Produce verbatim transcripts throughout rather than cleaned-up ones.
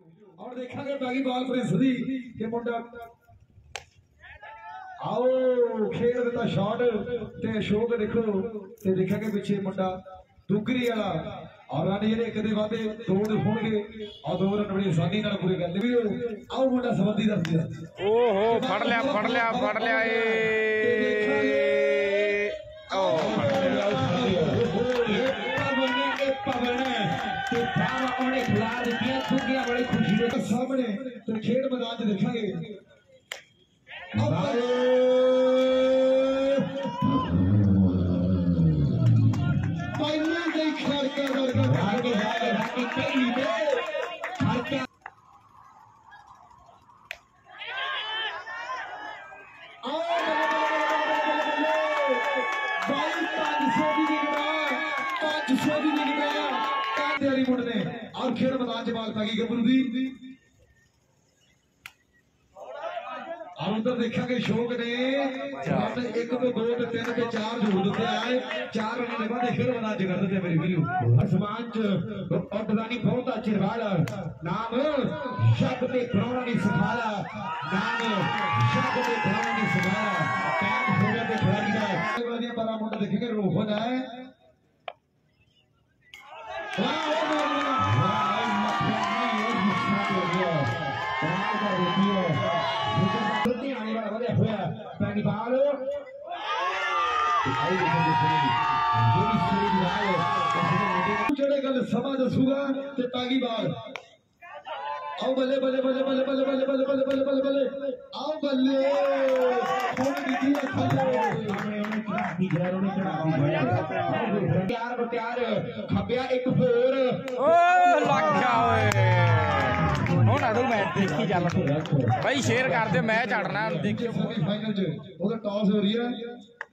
और देखेंगे बागी बाल प्रिंस दी के मुंडा आओ खेल देता शॉट ते शो ते देखो ते देखेंगे पीछे मुंडा डुगरी वाला और रन जेडे कदे वादे दो दे होणगे और दो रन बड़ी आसानी नाल पूरे करदे भी आओ मुंडा संबंधी दस दिया ओहो फड़ लिया फड़ लिया फड़ लिया ए ओ बड़ी खुशी के सामने तो खेल मैदान च देखेंगे और खेल मैदान च बाल पै गई गबरू दी और उधर देखेंगे शोक ने एक तो दो तो तीन तो चार जोड़ दिते आए चार रन के बाद खेल मैदान च कर दिते मेरी वीडियो आसमान च औटदानी बहुत अच्छे वाला नाम शक ते प्रोणा ने संभाला नाम शक ते प्रोणा ने संभाला कैच हो गया ते खिलाड़ी का वादियां बड़ा मुंडा देखेंगे रोक हो जाए समा दसूगा पैगी बाल आओ बल्ले बल्ले बल्ले बल्ले बल्ले बल्ले बल्ले बल्ले बल्ले बल्ले बल्ले आओ बल्ले प्यार प्यार खब्या एक होर ओ लग गया ओए ਹੁਣ ਆਦੂ ਮੈਚ ਦੇਖੀ ਚੱਲ ਭਾਈ ਸ਼ੇਅਰ ਕਰ ਦਿਓ ਮੈਚ ਹਟਣਾ ਦੇਖਿਓ ਫਾਈਨਲ ਚ ਉਹਦਾ ਟਾਸ ਹੋ ਰਹੀ ਹੈ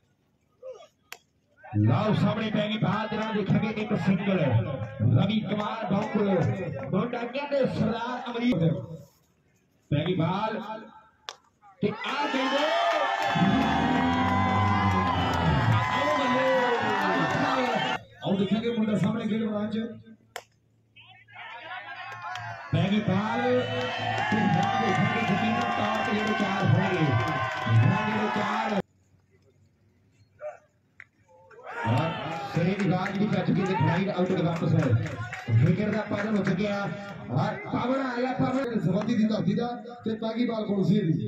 लाओ सामने पैगी बाल तेरा देखेंगे एक सिंगल रवि कुमार बाउंड्री मुंडा कहते सरदार अमरीक पैगी बाल ते आ गए आओ देखेंगे मुंडा सामने खेल मैदान च पैगी बाल ते देखेंगे जमीन टॉप ये चार होंगे ये चार राज भी कर चुके फ्लाइट आउट के वापस है विकेट का पालन हो चुका और पावन आया पावन संबंधी दी धरती दा ते पैगी बाल कोल सी दी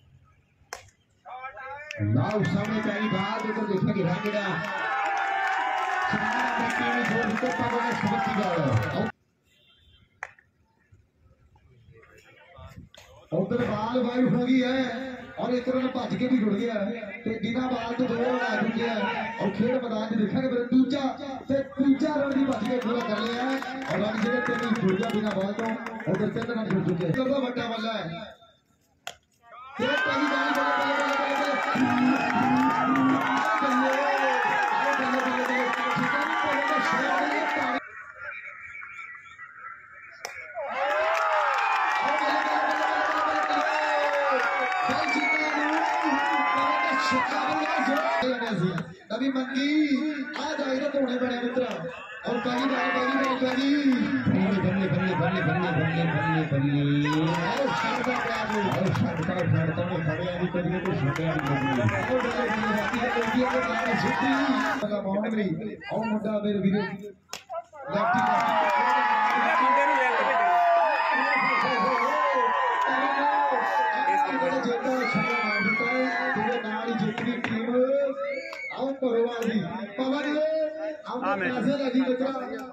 नाउ सामने पैगी बाल तो देखा कि रंग दा सारा बैटिंग में जोर से पावन संबंधी दा उधर बाल वाइड हो गई है और एक रन भज के भी जुड़ गया तो बिना बाल तो दो रन आ चुके हैं और खेल मैदान में देखा कि दूजा दूजा रन भी भज के पूरा कर लिया है और रन जो तीन जुड़ गया बिना बाल तो उधर तीन रन जुड़ चुके हैं बड़ा वाला है नवी मंगी आज आयरत होने बने मित्र और पैगी बाल पैगी बाल पैगी बल्ले बल्ले बल्ले बल्ले बल्ले बल्ले बल्ले और शानदार प्रयास और शानदार शानदार में खड़े आदि करिए तो शानदार बल्ले और बल्ले बल्ले बाकी है इंडिया को गाना छुट्टी लगा बाउंड्री और मुंडा मेरे वीडियो लेफ्टी मुंडे नु ले इसके बड़े जेता छक्का मार देता है तेरे नाल ही जीतनी टीम आओ परवाली पवन आओ पैसे लगी बचा